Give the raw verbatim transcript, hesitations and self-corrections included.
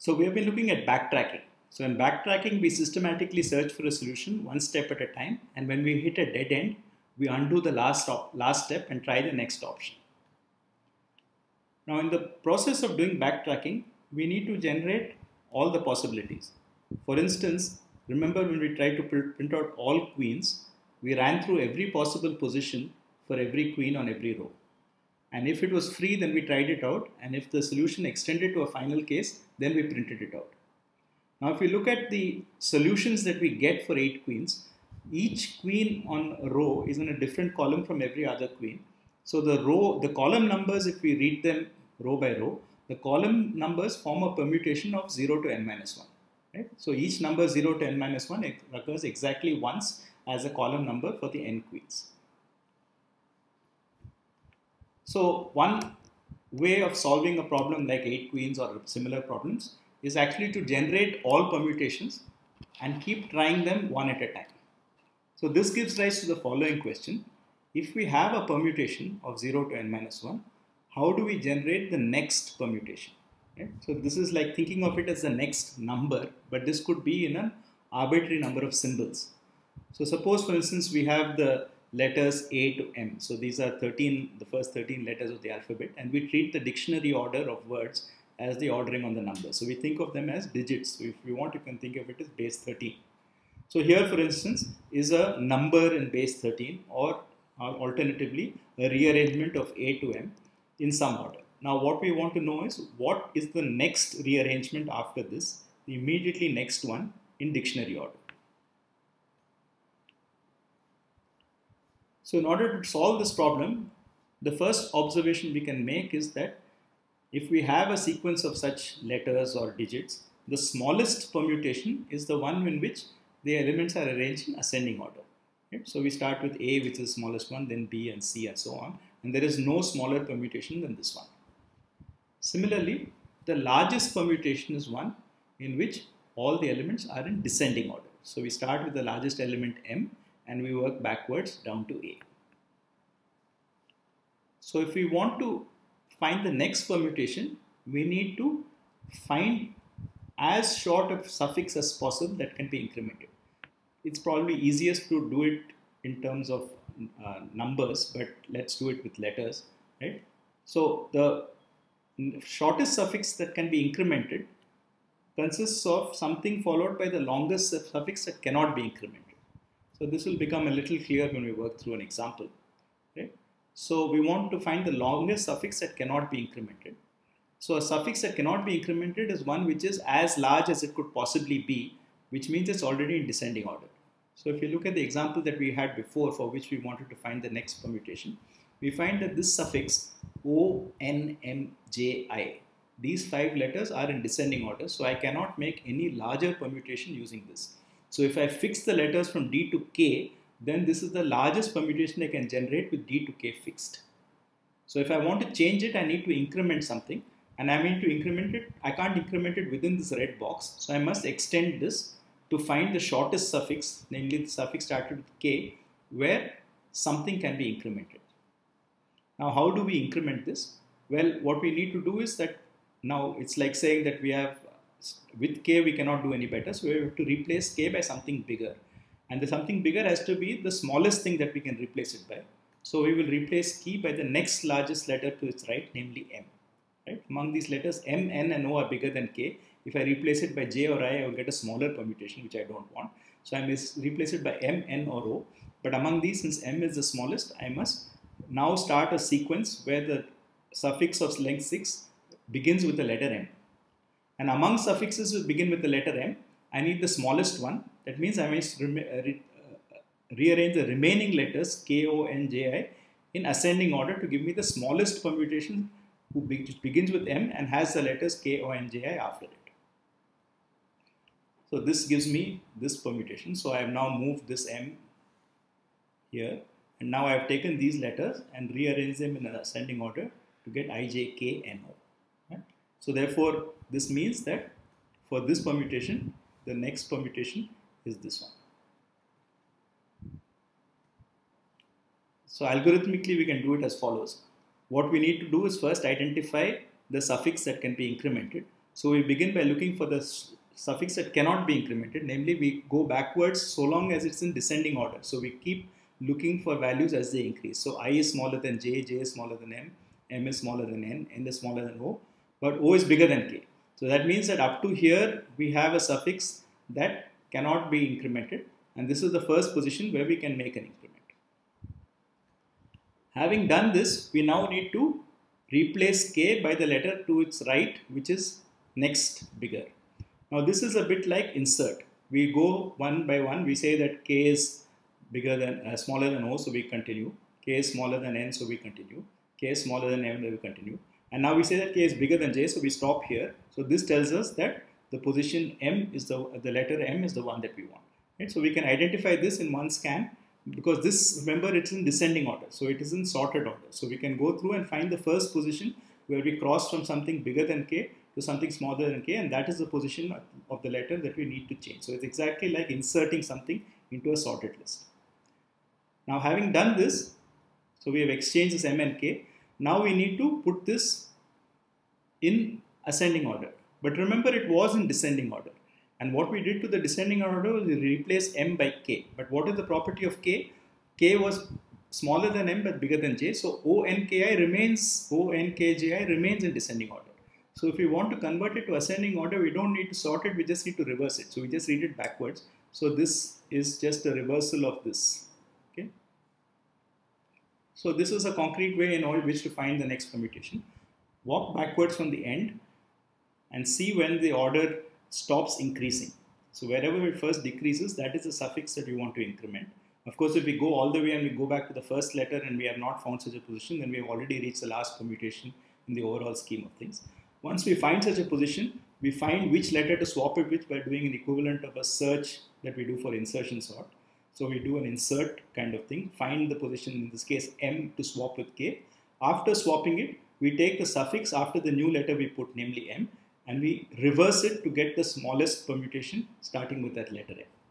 So we have been looking at backtracking. So in backtracking, we systematically search for a solution one step at a time, and when we hit a dead end, we undo the last, op last step and try the next option. Now in the process of doing backtracking, we need to generate all the possibilities. For instance, remember when we tried to print out all queens, we ran through every possible position for every queen on every row. And if it was free, then we tried it out. And if the solution extended to a final case, then we printed it out. Now, if we look at the solutions that we get for eight queens, each queen on a row is in a different column from every other queen. So the row, the column numbers, if we read them row by row, the column numbers form a permutation of zero to n minus one. Right? So each number zero to n minus one occurs exactly once as a column number for the n queens. So one way of solving a problem like eight queens or similar problems is actually to generate all permutations and keep trying them one at a time. So this gives rise to the following question. If we have a permutation of zero to n minus one, how do we generate the next permutation? Right? So this is like thinking of it as the next number, but this could be in an arbitrary number of symbols. So suppose, for instance, we have the letters A to M. So these are thirteen, the first thirteen letters of the alphabet, and we treat the dictionary order of words as the ordering on the numbers. So we think of them as digits. So if we want, you can think of it as base thirteen. So here, for instance, is a number in base thirteen, or, or alternatively, a rearrangement of A to M in some order. Now what we want to know is what is the next rearrangement after this, the immediately next one in dictionary order. So in order to solve this problem, the first observation we can make is that if we have a sequence of such letters or digits, the smallest permutation is the one in which the elements are arranged in ascending order. Right? So we start with A, which is the smallest one, then B and C and so on, and there is no smaller permutation than this one. Similarly, the largest permutation is one in which all the elements are in descending order. So we start with the largest element M, and we work backwards down to A. So if we want to find the next permutation, we need to find as short a suffix as possible that can be incremented. It's probably easiest to do it in terms of uh, numbers, but let's do it with letters, right? So the shortest suffix that can be incremented consists of something followed by the longest suffix that cannot be incremented. So this will become a little clear when we work through an example. Right? So we want to find the longest suffix that cannot be incremented. So a suffix that cannot be incremented is one which is as large as it could possibly be, which means it's already in descending order. So if you look at the example that we had before, for which we wanted to find the next permutation, we find that this suffix O, N, M, J, I, these five letters are in descending order, so I cannot make any larger permutation using this. So if I fix the letters from D to K, then this is the largest permutation I can generate with D to K fixed. So if I want to change it, I need to increment something, and I mean to increment it, I can't increment it within this red box, so I must extend this to find the shortest suffix, namely the suffix started with K, where something can be incremented. Now how do we increment this? Well, what we need to do is that now it's like saying that we have, with K we cannot do any better, so we have to replace K by something bigger. And the something bigger has to be the smallest thing that we can replace it by. So we will replace K by the next largest letter to its right, namely M. Right? Among these letters, M, N and O are bigger than K. If I replace it by J or I, I will get a smaller permutation, which I don't want. So I must replace it by M, N or O. But among these, since M is the smallest, I must now start a sequence where the suffix of length six begins with the letter M. And among suffixes which begin with the letter M, I need the smallest one. That means I must re re uh, rearrange the remaining letters K, O, N, J, I in ascending order to give me the smallest permutation which begins with M and has the letters K, O, N, J, I after it. So this gives me this permutation. So I have now moved this M here, and now I have taken these letters and rearranged them in an ascending order to get I, J, K, N, O. Right? So therefore, this means that for this permutation, the next permutation is this one. So algorithmically, we can do it as follows. What we need to do is first identify the suffix that can be incremented. So we begin by looking for the suffix that cannot be incremented, namely we go backwards so long as it's in descending order. So we keep looking for values as they increase. So I is smaller than j, j is smaller than m, m is smaller than n, n is smaller than o, but o is bigger than k. So that means that up to here we have a suffix that cannot be incremented, and this is the first position where we can make an increment. Having done this, we now need to replace k by the letter to its right, which is next bigger. Now this is a bit like insert. We go one by one. We say that k is bigger than uh, smaller than o, so we continue. K is smaller than n, so we continue. K is smaller than m, so we continue. And now we say that k is bigger than j, so we stop here. So this tells us that the position m is the the letter m is the one that we want. Right? So we can identify this in one scan, because this, remember, it's in descending order, so it is in sorted order. So we can go through and find the first position where we cross from something bigger than k to something smaller than k, and that is the position of the letter that we need to change. So it's exactly like inserting something into a sorted list. Now having done this, so we have exchanged this m and k. Now we need to put this in ascending order. But remember, it was in descending order. And what we did to the descending order was we replaced m by k. But what is the property of k? K was smaller than m but bigger than j. So O N K I remains, O N K J I remains in descending order. So if we want to convert it to ascending order, we don't need to sort it, we just need to reverse it. So we just read it backwards. So this is just a reversal of this. Okay. So this is a concrete way in which to find the next permutation. Walk backwards from the end and see when the order stops increasing. So wherever it first decreases, that is the suffix that we want to increment. Of course, if we go all the way and we go back to the first letter and we have not found such a position, then we have already reached the last permutation in the overall scheme of things. Once we find such a position, we find which letter to swap it with by doing an equivalent of a search that we do for insertion sort. So we do an insert kind of thing, find the position, in this case m, to swap with k. After swapping it, we take the suffix after the new letter we put, namely m, and we reverse it to get the smallest permutation starting with that letter m.